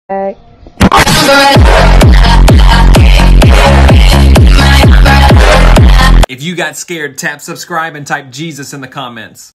If you got scared, tap subscribe and type Jesus in the comments.